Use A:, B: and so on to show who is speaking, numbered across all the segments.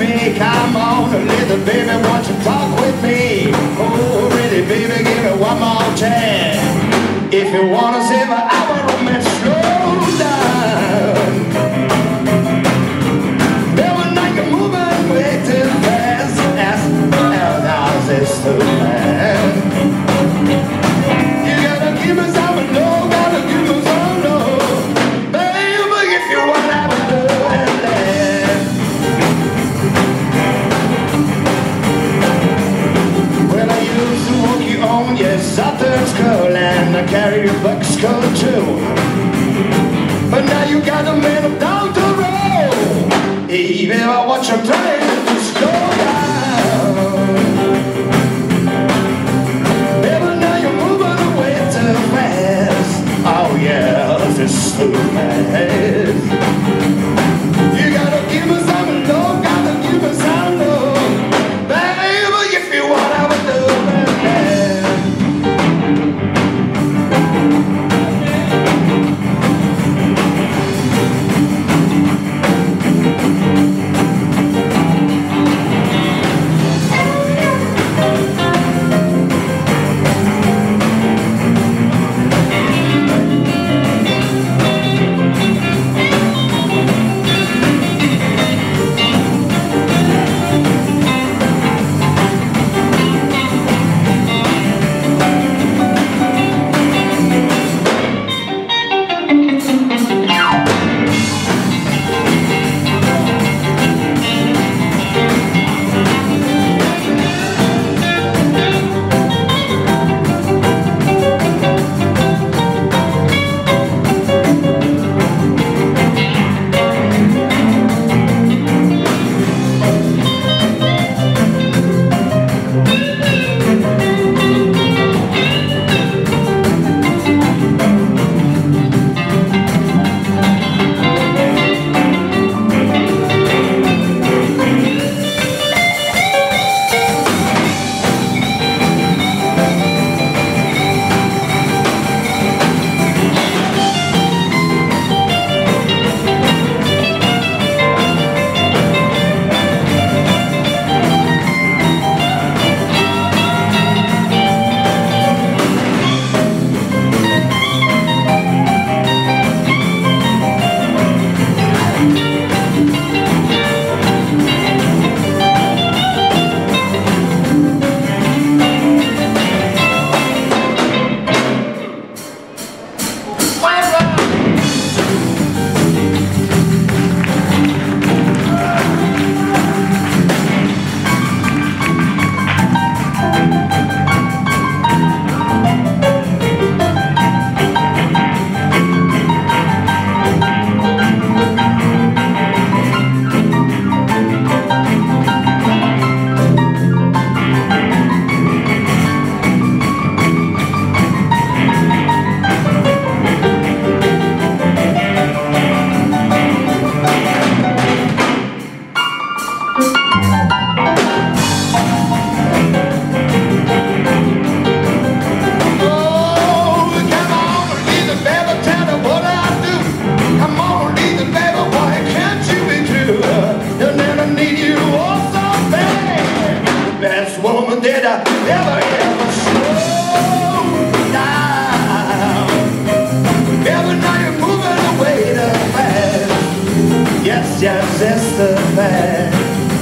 A: me. Come on, little baby, won't you talk with me? Oh, really, baby, give me one more chance. If you wanna save our romance, slow down. Baby, now you're moving way too fast. Now this too fast. You gotta give me some love, gotta give me some love. Baby, if you wanna have a good laugh. Well, I used to walk you on your southern skull, and I carry your buck skull too. But now you got a man up down the road. Even if I watch him trying to slow down. Baby, now you're moving away too fast. Oh yeah, this is too fast. You gotta give me some love, gotta give me some love. Baby, if you wanna have a love and dance. Did I ever slow down? Baby, now you're moving away too fast. Yes, it's too fast.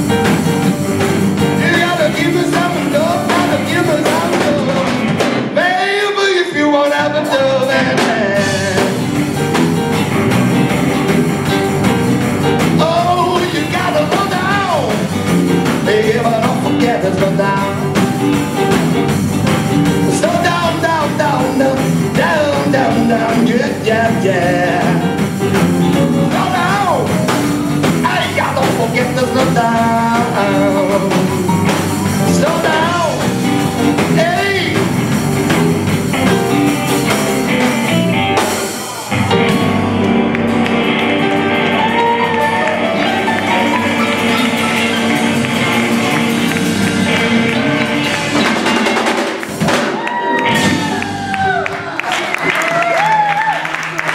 A: You gotta give me some love, gotta give me some love. Baby, if you won't have a love and dance. Oh, you gotta slow down. Baby, don't forget to slow down. Slow down, down, down, down, down, down, down, yeah, yeah. Slow down. Hey, y'all don't forget to slow down. Slow down. Hey.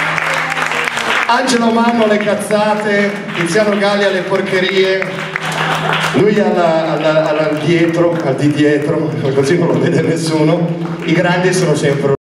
A: Angelo Manno alle cazzate, Tiziano Galli alle porcherie. Lui al dietro, al di dietro, così non lo vede nessuno. I grandi sono sempre